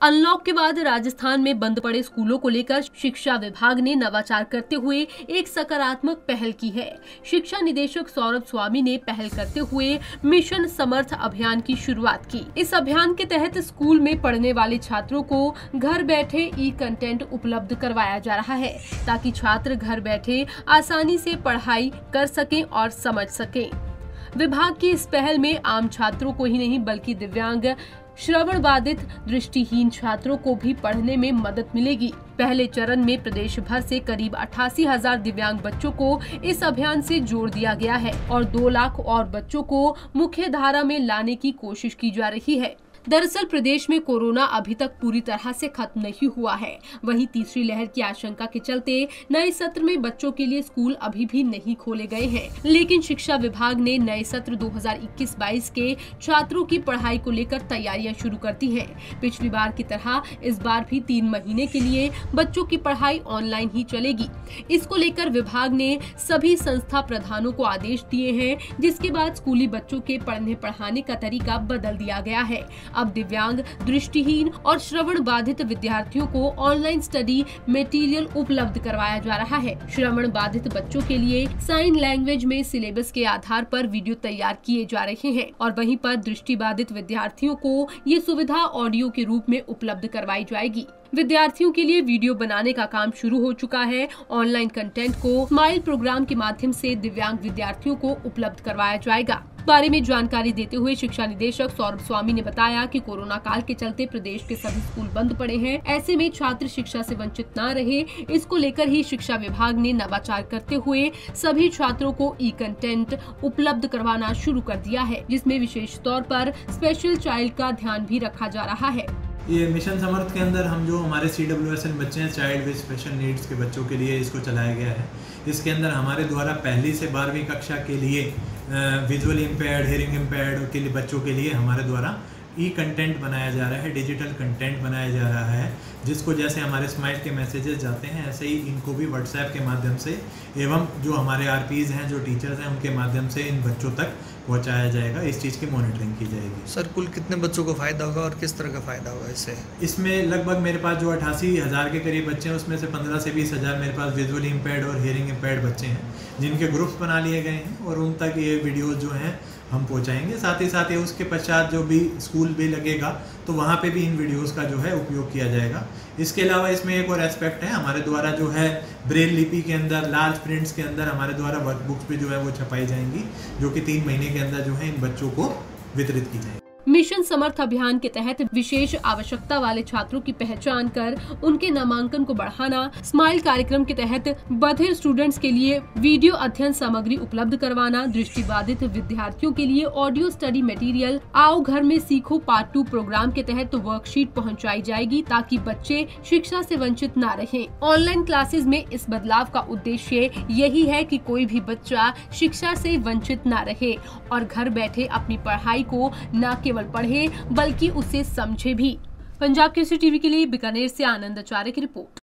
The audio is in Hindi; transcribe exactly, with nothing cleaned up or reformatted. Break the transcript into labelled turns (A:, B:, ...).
A: अनलॉक के बाद राजस्थान में बंद पड़े स्कूलों को लेकर शिक्षा विभाग ने नवाचार करते हुए एक सकारात्मक पहल की है। शिक्षा निदेशक सौरभ स्वामी ने पहल करते हुए मिशन समर्थ अभियान की शुरुआत की। इस अभियान के तहत स्कूल में पढ़ने वाले छात्रों को घर बैठे ई कंटेंट उपलब्ध करवाया जा रहा है, ताकि छात्र घर बैठे आसानी से पढ़ाई कर सकें और समझ सकें। विभाग की इस पहल में आम छात्रों को ही नहीं बल्कि दिव्यांग, श्रवण बाधित, दृष्टिहीन छात्रों को भी पढ़ने में मदद मिलेगी। पहले चरण में प्रदेश भर से करीब अट्ठासी हजार दिव्यांग बच्चों को इस अभियान से जोड़ दिया गया है और दो लाख और बच्चों को मुख्य धारा में लाने की कोशिश की जा रही है। दरअसल प्रदेश में कोरोना अभी तक पूरी तरह से खत्म नहीं हुआ है। वहीं तीसरी लहर की आशंका के चलते नए सत्र में बच्चों के लिए स्कूल अभी भी नहीं खोले गए हैं, लेकिन शिक्षा विभाग ने नए सत्र दो हज़ार इक्कीस बाईस के छात्रों की पढ़ाई को लेकर तैयारियां शुरू कर दी हैं। पिछली बार की तरह इस बार भी तीन महीने के लिए बच्चों की पढ़ाई ऑनलाइन ही चलेगी। इसको लेकर विभाग ने सभी संस्था प्रधानों को आदेश दिए हैं, जिसके बाद स्कूली बच्चों के पढ़ने पढ़ाने का तरीका बदल दिया गया है। अब दिव्यांग, दृष्टिहीन और श्रवण बाधित विद्यार्थियों को ऑनलाइन स्टडी मटेरियल उपलब्ध करवाया जा रहा है। श्रवण बाधित बच्चों के लिए साइन लैंग्वेज में सिलेबस के आधार पर वीडियो तैयार किए जा रहे हैं और वहीं पर दृष्टि बाधित विद्यार्थियों को ये सुविधा ऑडियो के रूप में उपलब्ध करवाई जाएगी। विद्यार्थियों के लिए वीडियो बनाने का काम शुरू हो चुका है। ऑनलाइन कंटेंट को स्माइल प्रोग्राम के माध्यम से दिव्यांग विद्यार्थियों को उपलब्ध करवाया जाएगा। बारे में जानकारी देते हुए शिक्षा निदेशक सौरभ स्वामी ने बताया कि कोरोना काल के चलते प्रदेश के सभी स्कूल बंद पड़े हैं। ऐसे में छात्र शिक्षा से वंचित न रहे, इसको लेकर ही शिक्षा विभाग ने नवाचार करते हुए सभी छात्रों को ई कंटेंट उपलब्ध करवाना शुरू कर दिया है, जिसमें विशेष तौर पर स्पेशल चाइल्ड का ध्यान भी रखा जा रहा है।
B: ये मिशन समर्थ के अंदर हम जो हमारे सी डब्ल्यू एस एन बच्चे हैं, चाइल्ड विद स्पेशल नीड्स के बच्चों के लिए इसको चलाया गया है। इसके अंदर हमारे द्वारा पहली से बारहवीं कक्षा के लिए विजुअल इम्पेयर्ड, हेयरिंग इम्पेयर्ड के लिए बच्चों के लिए हमारे द्वारा ई कंटेंट बनाया जा रहा है, डिजिटल कंटेंट बनाया जा रहा है, जिसको जैसे हमारे स्माइल के मैसेजेस जाते हैं ऐसे ही इनको भी व्हाट्सएप के माध्यम से एवं जो हमारे आर पीज़ हैं, जो टीचर्स हैं, उनके माध्यम से इन बच्चों तक पहुंचाया जाएगा। इस चीज़ की मॉनिटरिंग की जाएगी।
C: सर, कुल कितने बच्चों को फ़ायदा होगा और किस तरह का फ़ायदा होगा इससे?
B: इसमें लगभग मेरे पास जो अट्ठासी हज़ार के करीब बच्चे हैं, उसमें से पंद्रह से बीस हज़ार मेरे पास विजुअली इम्पेयर्ड और हेयरिंग इम्पेयर्ड बच्चे हैं, जिनके ग्रुप्स बना लिए गए हैं और उन तक ये वीडियोज़ जो हैं हम पहुंचाएंगे। साथ ही साथ ये उसके पश्चात जो भी स्कूल भी लगेगा तो वहाँ पे भी इन वीडियोस का जो है उपयोग किया जाएगा। इसके अलावा इसमें एक और एस्पेक्ट है, हमारे द्वारा जो है ब्रेल लिपि के अंदर, लार्ज प्रिंट्स के अंदर हमारे द्वारा वर्कबुक्स भी जो है वो छपाई जाएंगी, जो कि तीन महीने के अंदर जो है इन बच्चों को वितरित की जाएगी।
A: मिशन समर्थ अभियान के तहत विशेष आवश्यकता वाले छात्रों की पहचान कर उनके नामांकन को बढ़ाना, स्माइल कार्यक्रम के तहत बधिर स्टूडेंट्स के लिए वीडियो अध्ययन सामग्री उपलब्ध करवाना, दृष्टि बाधित विद्यार्थियों के लिए ऑडियो स्टडी मटेरियल, आओ घर में सीखो पार्ट टू प्रोग्राम के तहत वर्कशीट पहुंचाई जाएगी, ताकि बच्चे शिक्षा से वंचित न रहें। ऑनलाइन क्लासेज में इस बदलाव का उद्देश्य यही है कि कोई भी बच्चा शिक्षा से वंचित न रहे और घर बैठे अपनी पढ़ाई को न केवल पढ़े बल्कि उसे समझे भी। पंजाब केसरी टीवी के लिए बीकानेर से आनंद आचार्य की रिपोर्ट।